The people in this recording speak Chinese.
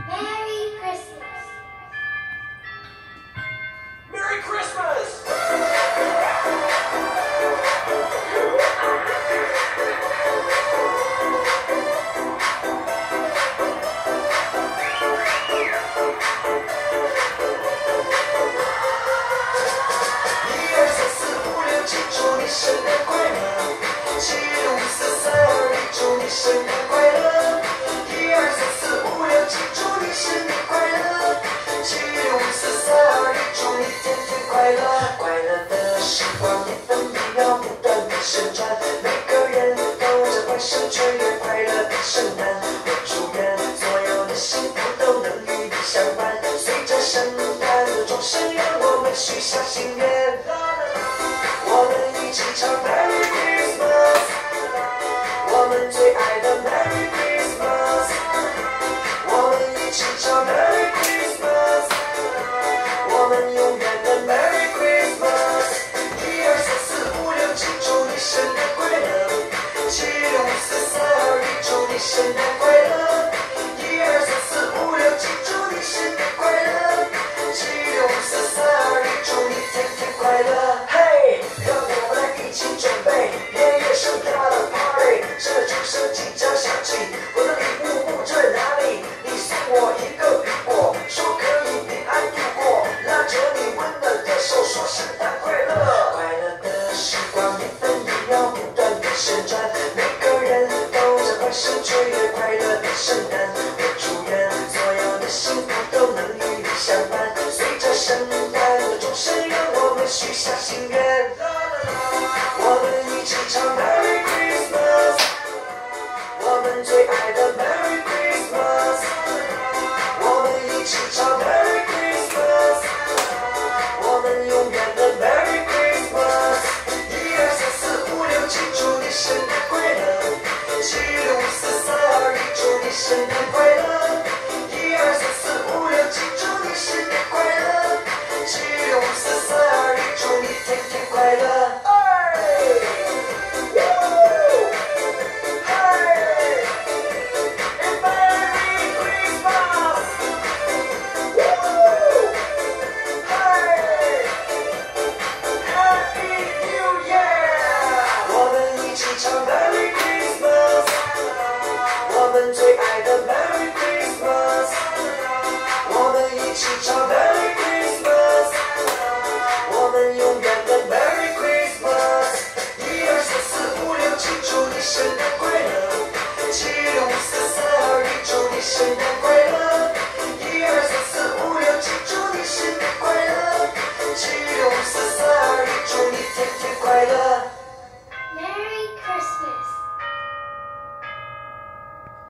Merry Christmas. Merry Christmas!祝你生日快乐！7、5、4、3、2、1，祝你生日快乐！1、2、3、4、5、6，7，祝你生日快乐！7、5、4、3、2、1，祝你天天快乐！快乐的时光一分一秒不断地旋转，每个人都在欢声雀跃快乐的圣诞。我祝愿所有的幸福都能与你相伴，随着圣诞的钟声，让我们许下心愿。我们一起唱 Merry Christmas， 我们最爱的 Merry Christmas， 我们一起唱 Merry Christmas， 我们永远的 Merry Christmas。1、2、3、4、5、6，7，祝你生日快乐！7、5、4、3、2、1，祝你生日快乐！1、2、3-4-5-6，7，祝你生日快乐！7、5-4-3-2-1，祝你天天快乐！嘿，让我们来一起准备年夜盛大的 party， 这钟声即将响起，我的礼物不知在哪里？你送我一个苹果，说可以平安度过，拉着你温暖的手，说圣诞快乐！快乐的时光一分一秒不断地旋转，每个人都在欢声雀跃快乐的圣诞。我祝愿所有的幸福都能与你相伴，随着圣诞的钟声，让我们许下心愿。我们一起唱 Merry Christmas， 我们最爱的 Merry Christmas， 我们一起唱 Merry Christmas， 我们永远的 Merry Christmas。1、2、3-4-5-6，7，祝你生日快乐！7、5-4-3-2-1，祝你生日快乐！1、2-3-4-5-6，7，祝你生日快乐！7-5-4-3-2-1，祝你天天快乐！唱 Merry Christmas， 我们最爱的 Merry Christmas， 我们一起唱 Merry Christmas， 我们永远的 Merry Christmas。1、2、3-4-5-6，7，祝你生日快乐！7、5、4-3-2-1，祝你生日